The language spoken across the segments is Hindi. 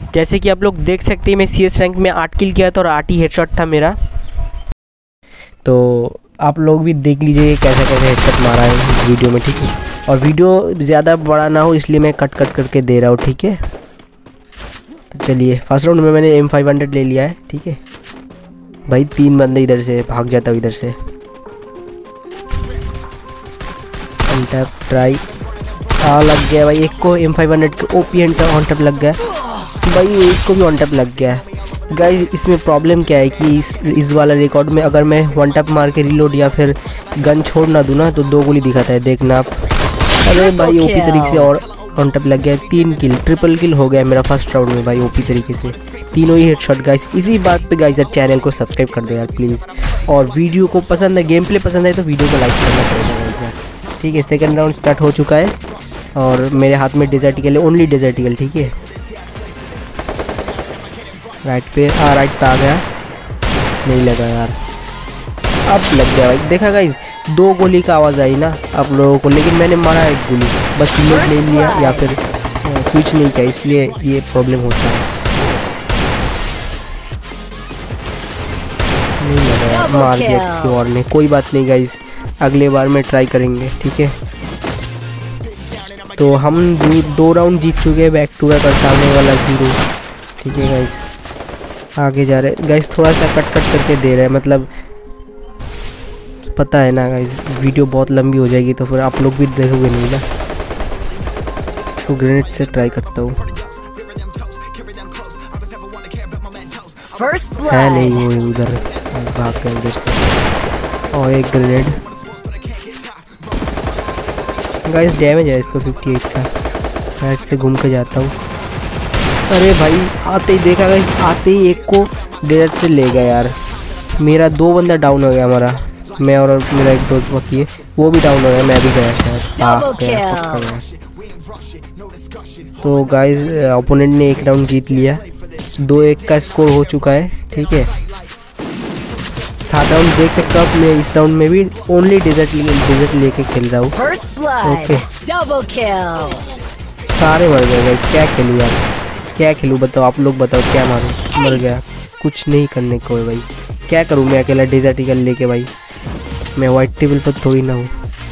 जैसे कि आप लोग देख सकते हैं मैं CS रैंक में 8 किल किया था और 8 ही हेडशॉट था मेरा। तो आप लोग भी देख लीजिए कैसे कैसे हेडशॉट मारा है इस वीडियो में, ठीक है। और वीडियो ज़्यादा बड़ा ना हो इसलिए मैं कट करके दे रहा हूँ, ठीक है। तो चलिए फर्स्ट राउंड में मैंने M500 ले लिया है, ठीक है भाई। 3 बंदे इधर से भाग जाता हूँ, इधर से टैप ट्राई लग गया भाई। एक को M500 के OP ऑन टैप लग गया भाई, एक को भी ऑन टैप लग गया। गाइस इसमें प्रॉब्लम क्या है कि इस वाला रिकॉर्ड में अगर मैं वन टैप मार के रिलोड या फिर गन छोड़ ना दूँ ना तो 2 गोली दिखाता है, देखना आप। अरे भाई OP तरीके से और ऑन टैप लग गया। 3 किल, ट्रिपल किल हो गया मेरा फर्स्ट राउंड में भाई OP तरीके से, तीनों ही हेडशॉट। गाइस इसी बात पे गाइस यार चैनल को सब्सक्राइब कर दो यार प्लीज़। और वीडियो को पसंद है, गेम प्ले पसंद है तो वीडियो को लाइक करना पड़ेगा गाइस यार, ठीक है। सेकंड राउंड स्टार्ट हो चुका है और मेरे हाथ में डेजर्ट ईगल है, ओनली डेजर्ट ईगल, ठीक है। राइट पे आ गया, नहीं लगा यार, अब लग गया भाई। देखा गाइस 2 गोली का आवाज़ आई ना आप लोगों को, लेकिन मैंने मारा 1 गोली बस, रिलोड नहीं लिया या फिर स्विच नहीं किया, इसलिए ये प्रॉब्लम होता है। नहीं लगा, मार दिया किसी और ने, कोई बात नहीं गाइस, अगले बार में ट्राई करेंगे, ठीक है। तो हम 2 राउंड जीत चुके हैं बैक टू बैक और सामने वाला 0, ठीक है गाइस। आगे जा रहे गाइस, थोड़ा सा कट करके दे रहे हैं, मतलब पता है ना गाइस वीडियो बहुत लंबी हो जाएगी तो फिर आप लोग भी देखोगे नहीं ना। तो ग्रेनेड से ट्राई करता हूँ, है नहीं वो उधर भाग के उधर से। और एक ग्रेनेड गाइस, डैमेज है इसको 58 का। राइट से घूम के जाता हूँ। अरे भाई आते ही देखा गाइस, आते ही एक को डेजर्ट से ले गया यार। मेरा 2 बंदा डाउन हो गया हमारा, मैं और मेरा एक दोस्त बाकी है, वो भी डाउन हो गया, मैं भी गया शायद। तो गाइस ओपोनेंट ने 1 राउंड जीत लिया, 2-1 का स्कोर हो चुका है, ठीक है। थर्ड राउंड देख सकते हो आप, मैं इस राउंड में भी ओनली डेजर्ट लेके खेल रहा हूँ, ओके। सारे मर गए गाइस, क्या खेलूँ यार, क्या खेलूँ बताओ, आप लोग बताओ क्या मारूँ। मर गया, कुछ नहीं करने को है भाई, क्या करूँ मैं अकेला डेजर्ट ईगल लेके भाई, मैं वाइट टेबल पर थोड़ी ना हूँ।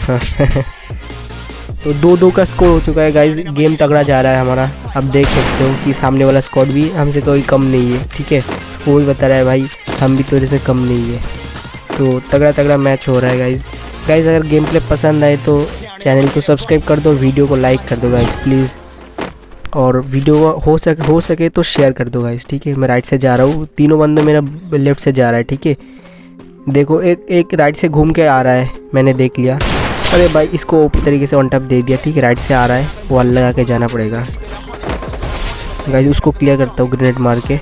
तो 2-2 का स्कोर हो चुका है गाइस, गेम तगड़ा जा रहा है हमारा। आप देख सकते हो कि सामने वाला स्क्वाड भी हमसे कोई कम नहीं है, ठीक है। वो भी बता रहा है भाई हम भी तेरे से कम नहीं है। तो तगड़ा मैच हो रहा है गाइस। अगर गेम प्ले पसंद आए तो चैनल को सब्सक्राइब कर दो, वीडियो को लाइक कर दो गाइस प्लीज़। और वीडियो हो सके तो शेयर कर दो गाइस, ठीक है। मैं राइट से जा रहा हूँ, तीनों बंदे मेरा लेफ्ट से जा रहा है, ठीक है। देखो एक राइट से घूम के आ रहा है, मैंने देख लिया। अरे भाई इसको ओपी तरीके से वन टैप दे दिया, ठीक है। राइट से आ रहा है, वो अल्लाह लगा के जाना पड़ेगा गाइस। उसको क्लियर करता हूँ ग्रेनेड मार के,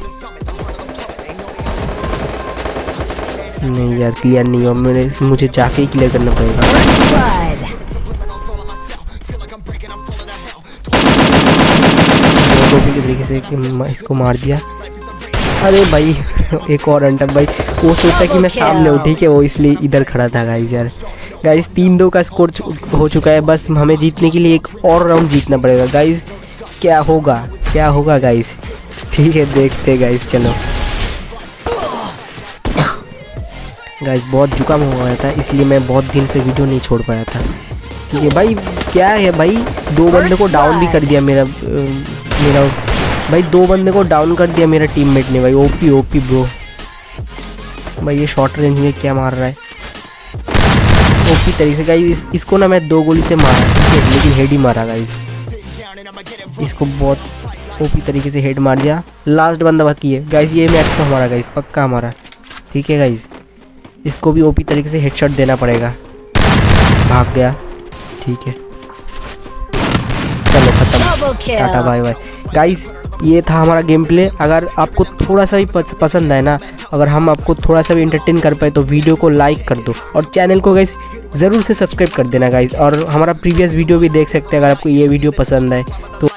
नहीं यार क्लियर नहीं हो, मुझे जाके ही क्लियर करना पड़ेगा। के तरीके से इसको मार दिया। अरे भाई एक और अंटक भाई, वो सोचा कि मैं सामने हूँ, ठीक है, वो इसलिए इधर खड़ा था गाइस यार। गाइस 3-2 का स्कोर हो चुका है, बस हमें जीतने के लिए एक और राउंड जीतना पड़ेगा गाइस। क्या होगा गाइस, ठीक है देखते गाइस। चलो गाइस बहुत जुकाम हो गया था, इसलिए मैं बहुत दिन से वीडियो नहीं छोड़ पाया था, ठीक है भाई। क्या है भाई, 2 बंदे को डाउन भी कर दिया मेरा भाई, 2 बंदे को डाउन कर दिया मेरा टीममेट ने भाई। ओपी ब्रो भाई, ये शॉर्ट रेंज में क्या मार रहा है ओपी तरीके से गाइस। इसको ना मैं 2 गोली से मारा, ठीक है, लेकिन हेड ही मारा गाइस। इसको बहुत ओपी तरीके से हेड मार दिया। लास्ट बंदा बाकी है गाइस, ये मैच तो हमारा गाइस, पक्का हमारा, ठीक है गाइस। इसको भी ओपी तरीके से हेडशॉट देना पड़ेगा। भाग गया, ठीक है, चलो खत्म, टाटा बाय बाय गाइस। ये था हमारा गेम प्ले। अगर आपको थोड़ा सा भी पसंद आए ना, अगर हम आपको थोड़ा सा भी एंटरटेन कर पाए तो वीडियो को लाइक कर दो और चैनल को गाइस ज़रूर से सब्सक्राइब कर देना गाइस। और हमारा प्रीवियस वीडियो भी देख सकते हैं अगर आपको ये वीडियो पसंद आए तो।